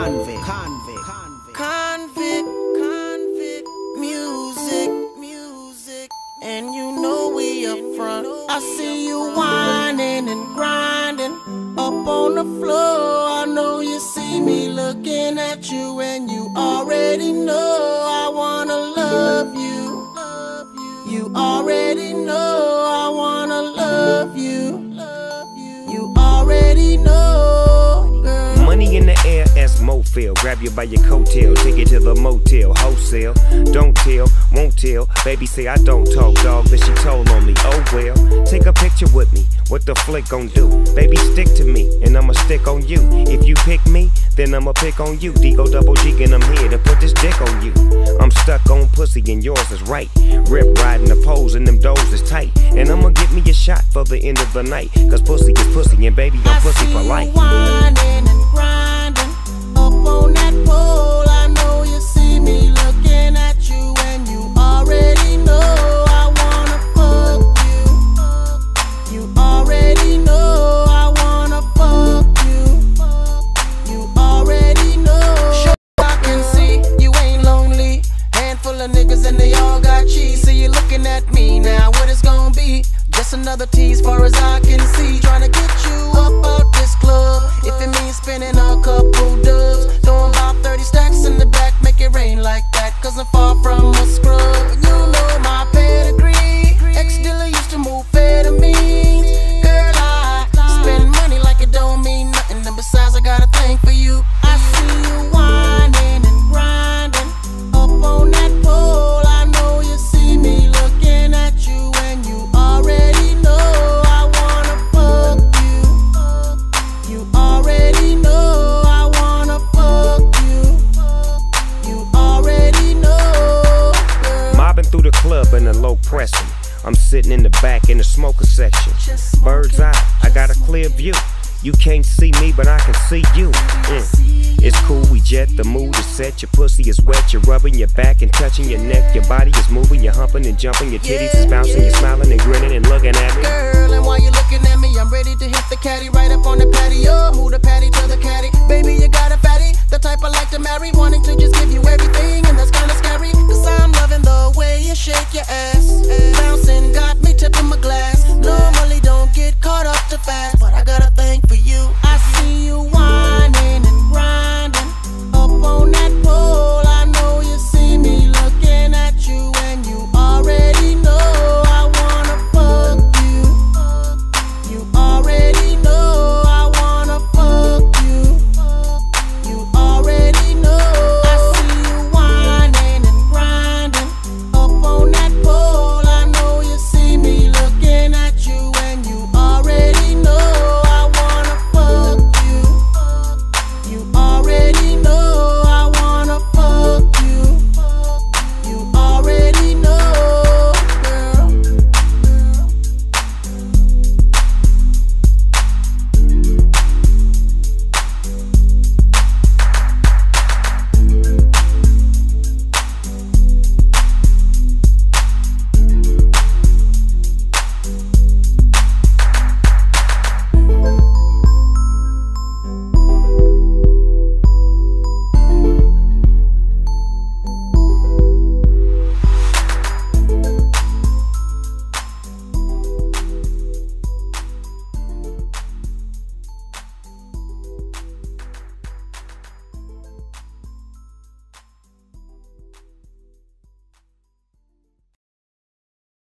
Convict music, and you know we up front. I see you whining and grinding up on the floor. I know you see me looking at you, and you already know I wanna love you. You already know I wanna love you. You already know, girl. Money in the air as Mofil. Grab you by your coattail, take you to the motel, wholesale. Don't tell, won't tell. Baby say I don't talk, dog, but she told on me. Oh well, take a picture with me. What the flick gon' do? Baby, stick to me, and I'ma stick on you. If you pick me, then I'ma pick on you. D-O-double-G, and I'm here to put this dick on you. I'm stuck on pussy, and yours is right. Rip riding the pose, and them doors is tight. And I'ma get me a shot for the end of the night. Cause pussy is pussy, and baby, I'm pussy for life. I see you whining and grinding up on that pole. I know you see me looking at you, and you already know I wanna fuck you. You already know I wanna fuck you. You already know. Sure, I can see you ain't lonely. Handful of niggas and they all got cheese. See you looking at me now, what it's gonna be? Just another tease far as I can see. Trying to get you up out this club. If it means spending a couple dubs, throwing about 30 stacks in the back, make it rain like that. Cause I'm far from a scrub. You know my pedigree. Ex-dealer used to move amphetamines. Girl, I spend money like it don't mean nothing. And besides, I got a thing for you. I see you whining and grinding up on that pole. I know you see me looking at you, and you already know I wanna fuck you. You already know I wanna fuck you. You already know, girl. Mobbing through the club in a low pressing. I'm sitting in the back in the smoker section. Bird's eye, I got a clear view. You can't see me, but I can see you. It's cool, we jet, the mood is set. Your pussy is wet, you're rubbing your back and touching your neck. Your body is moving, you're humping and jumping. Your titties is bouncing, you're smiling and grinning and looking at me. Girl, and while you're looking at me, I'm ready to hit the caddy right up on the patio. Move